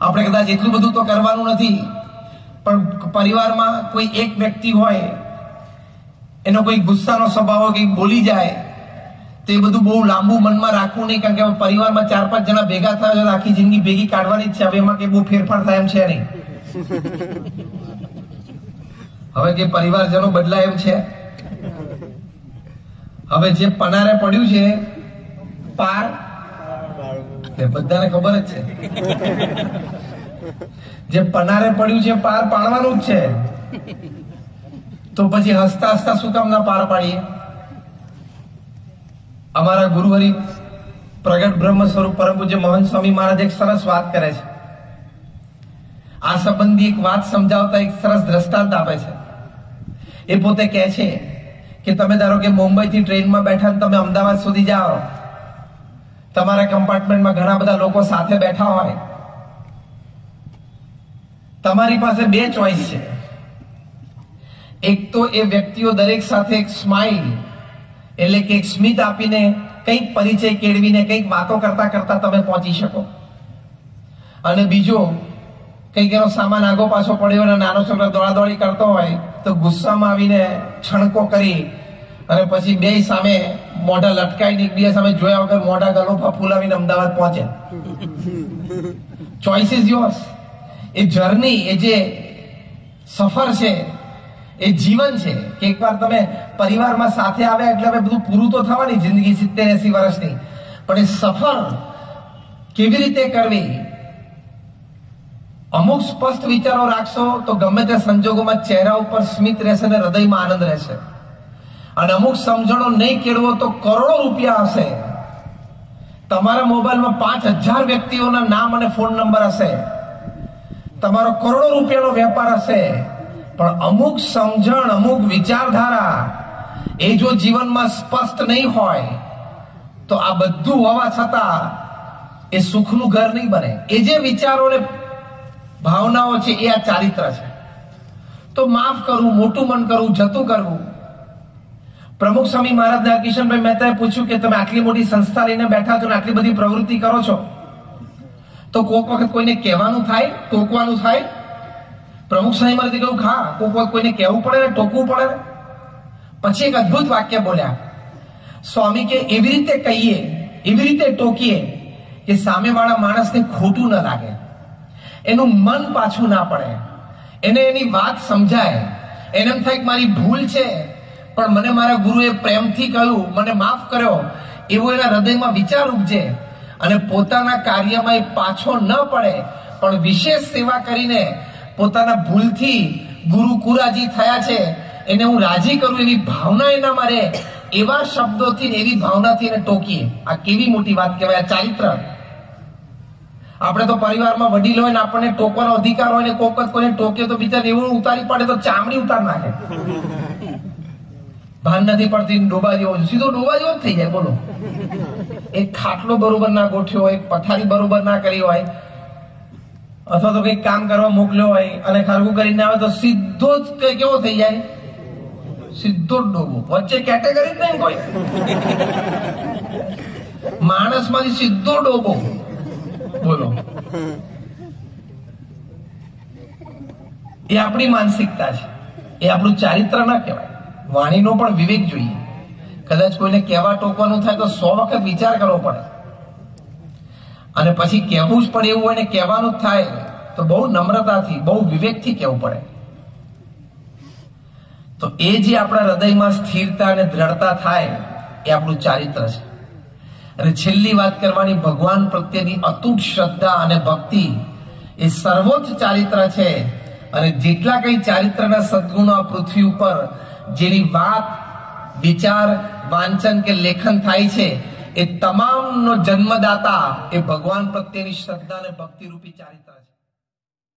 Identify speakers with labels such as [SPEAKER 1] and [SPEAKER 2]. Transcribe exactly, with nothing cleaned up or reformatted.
[SPEAKER 1] આપણે કદાચ એટલું બધું તો કરવાનું નથી, પણ પરિવારમાં કોઈ એક વ્યક્તિ હોય, એનો કોઈ ગુસ્સાનો સ્વભાવ હોય, કંઈક બોલી જાય તો એ બધું બહુ લાંબુ મનમાં રાખવું નહીં, કારણ કે પરિવારમાં ચાર પાંચ જણા ભેગા થયા છે, આખી જિંદગી ભેગી કાઢવાની જ છે. હવે એમાં કઈ બહુ ફેરફાર થાય એમ છે નહીં. હવે કે પરિવારજનો બદલાય એમ છે. હવે જે પનારે પડ્યું છે પાર, બધાને ખબર જ છે, જે પનારે પડ્યું છે પાર પાડવાનું જ છે. તો પછી હસતા હસતા શું કામ ના પાર પાડીએ? અમારા ગુરુહરિ પ્રગટ બ્રહ્મ સ્વરૂપ પરમ પૂજ્ય મહંત સ્વામી મહારાજ એક સરસ વાત કરે છે. આ સંબંધી એક વાત સમજાવતા એક સરસ દ્રષ્ટાંત આપે છે. એ પોતે કહે છે કે તમે ધારો કે મુંબઈ થી ટ્રેનમાં બેઠા તમે અમદાવાદ સુધી જાઓ, તમારા કમ્પાર્ટમેન્ટમાં ઘણા બધા લોકો સાથે બેઠા હોય, તમારી પાસે બે ચોઈસ છે. એક તો એ વ્યક્તિઓ દરેક સાથે એક સ્માઇલ એટલે કે એક સ્મિત આપીને કંઈક પરિચય કેળવીને કંઈક વાતો કરતા કરતા તમે પહોંચી શકો, અને બીજો કંઈક એનો સામાન આગો પાછો પડ્યો અને નાનો છોકરો દોડાદોડી કરતો હોય તો ગુસ્સામાં આવીને છણકો કરી અને પછી બે સામે મોઢા લટકાઈને એકબીજા સામે જોયા વગર મોઢા ગલોફા ફૂલાવીને અમદાવાદ પહોંચે. Choice is yours. એ જર્ની, એ જે સફર છે, એ જીવન છે કે એકવાર તમે પરિવારમાં સાથે આવ્યા એટલે હવે બધું પૂરું તો થવાની જિંદગી સિત્તેર એસી વર્ષની, પણ એ સફર કેવી રીતે કરવી, અમુક સ્પષ્ટ વિચારો રાખશો તો ગમે તે સંજોગોમાં ચહેરા ઉપર સ્મિત રહેશે અને હૃદયમાં આનંદ રહેશે. અને અમુક સમજણો નહીં કેળવો તો કરોડો રૂપિયા હશે, તમારા મોબાઈલમાં પાંચ હજાર વ્યક્તિઓના નામ અને ફોન નંબર હશે, તમારો કરોડો રૂપિયાનો વેપાર હશે, પણ અમુક સમજણ, અમુક વિચારધારા એ જો જીવનમાં સ્પષ્ટ નહીં હોય તો આ બધું હોવા છતાં એ સુખનું ઘર નહીં બને. એ જે વિચારો ને ભાવનાઓ છે એ આ ચારિત્ર છે. તો માફ કરવું, મોટું મન કરવું, જતું કરવું. પ્રમુખ સ્વામી મહારાજ કિશનભાઈ મહેતાએ પૂછ્યું કે તમે આટલી મોટી સંસ્થા લઈને બેઠા છો ને આટલી બધી પ્રવૃત્તિ કરો છો, તો કોઈક વખત કોઈને કહેવાનું થાય, ટોકવાનું થાય? પ્રમુખ સ્વામી મહારાજે કહ્યું હા, કોઈક વખત કોઈને કહેવું પડે ને ટોકવું પડે. પછી એક અદભુત વાક્ય બોલ્યા સ્વામી કે એવી રીતે કહીએ, એવી રીતે ટોકીએ કે સામેવાળા માણસને ખોટું ન લાગે, એનું મન પાછું ના પડે, એને એની વાત સમજાય, એને એમ થાય કે મારી ભૂલ છે પણ મને મારા ગુરુએ પ્રેમથી કહ્યું, મને માફ કર્યો, એવો એના હૃદયમાં વિચાર ઉપજે અને પોતાના કાર્યમાં એ પાછો ન પડે, પણ વિશેષ સેવા કરીને પોતાના ભૂલથી ગુરુ કુરાજી થયા છે એને હું રાજી કરું એવી ભાવના એના મારે, એવા શબ્દોથી એવી ભાવનાથી એને ટોકીએ. આ કેવી મોટી વાત કહેવાય, આ ચારિત્ર. આપણે તો પરિવારમાં વડીલ હોય ને આપણને ટોકવાનો અધિકાર હોય ને કોક જ કોઈને ટોકે તો બિચાર એવું ઉતારી પડે તો ચામડી ઉતાર નાખે, ભાન નથી પડતી, ડોબા જેવો સીધો ડોબા જેવો જ થઈ જાય. બોલો, એક ખાટલો બરોબર ના ગોઠ્યો હોય, પથારી બરોબર ના કરી હોય, અથવા તો કઈક કામ કરવા મોકલ્યો હોય અને ખારગું કરીને આવે તો સીધો જ કેવો થઈ જાય, સીધો જ ડોબો. વચ્ચે કેટેગરી જ નહીં કોઈ, માણસ માંથી સીધો ડોબો. બોલો, એ આપણી માનસિકતા છે, એ આપણું ચારિત્ર ના કહેવાય. વાણીનો પણ વિવેક જોઈએ. કદાચ કોઈને કહેવા ટોકવાનું થાય તો સો વખત વિચાર કરવો પડે, અને પછી કહેવું જ પડે એવું હોય ને કહેવાનું જ થાય તો બહુ નમ્રતાથી, બહુ વિવેકથી કહેવું પડે. તો એ જે આપણા હૃદયમાં સ્થિરતા અને દ્રઢતા થાય એ આપણું ચારિત્ર છે. અને છેલ્લી વાત કરવાની, ભગવાન પ્રત્યેની અતૂટ શ્રદ્ધા અને ભક્તિ એ સર્વોચ્ચ ચારિત્ર છે. અને જેટલા કઈ ચારિત્રના સદગુણો આ પૃથ્વી ઉપર જેની વાત, વિચાર, વાંચન કે લેખન થાય છે એ તમામનો જન્મદાતા એ ભગવાન પ્રત્યેની શ્રદ્ધા અને ભક્તિ રૂપી ચારિત્ર છે.